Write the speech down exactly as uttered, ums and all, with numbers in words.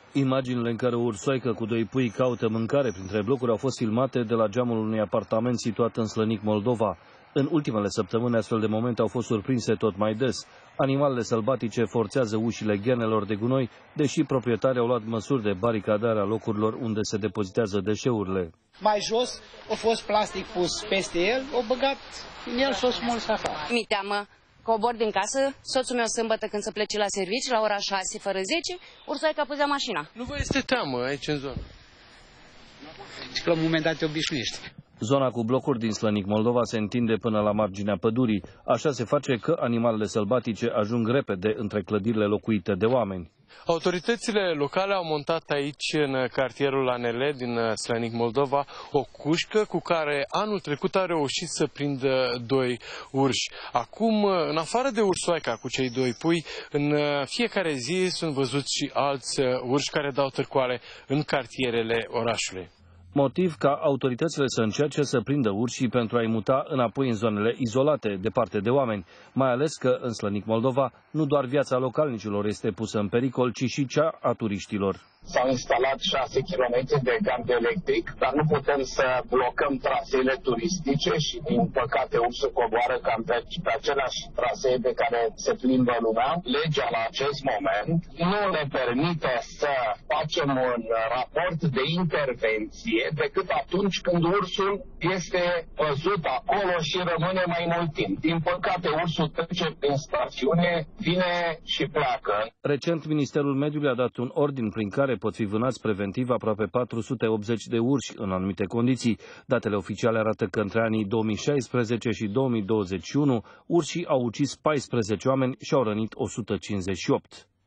Imaginile în care o ursoaică cu doi pui caută mâncare printre blocuri au fost filmate de la geamul unui apartament situat în Slănic, Moldova. În ultimele săptămâni, astfel de momente au fost surprinse tot mai des. Animalele sălbatice forțează ușile ghenelor de gunoi, deși proprietarii au luat măsuri de baricadare a locurilor unde se depozitează deșeurile. Mai jos a fost plastic pus peste el, o băgat în el și o smuls afară. Mi teamă. Cobor din casă, soțul meu sâmbătă când se plece la serviciu, la ora șase fără zece, ursoaica puzea mașina. Nu vă este teamă aici în zonă? Și că la un moment dat te obișnuiești. Zona cu blocuri din Slănic, Moldova, se întinde până la marginea pădurii. Așa se face că animalele sălbatice ajung repede între clădirile locuite de oameni. Autoritățile locale au montat aici, în cartierul A N L din Slănic, Moldova, o cușcă cu care anul trecut a reușit să prindă doi urși. Acum, în afară de ursoaica cu cei doi pui, în fiecare zi sunt văzuți și alți urși care dau târcoale în cartierele orașului. Motiv ca autoritățile să încerce să prindă urșii pentru a-i muta înapoi în zonele izolate, departe de oameni, mai ales că în Slănic, Moldova, nu doar viața localnicilor este pusă în pericol, ci și cea a turiștilor. S-au instalat șase kilometri de gard electric, dar nu putem să blocăm traseele turistice și, din păcate, ursul coboară cam pe, pe aceleași trasee pe care se plimbă lumea. Legea, la acest moment, nu ne permite să facem un raport de intervenție decât atunci când ursul este văzut acolo și rămâne mai mult timp. Din păcate, ursul trece prin stațiune, vine și pleacă. Recent, Ministerul Mediului a dat un ordin prin care pot fi vânați preventiv aproape patru sute optzeci de urși în anumite condiții. Datele oficiale arată că între anii două mii șaisprezece și două mii douăzeci și unu, urșii au ucis paisprezece oameni și au rănit o sută cincizeci și opt.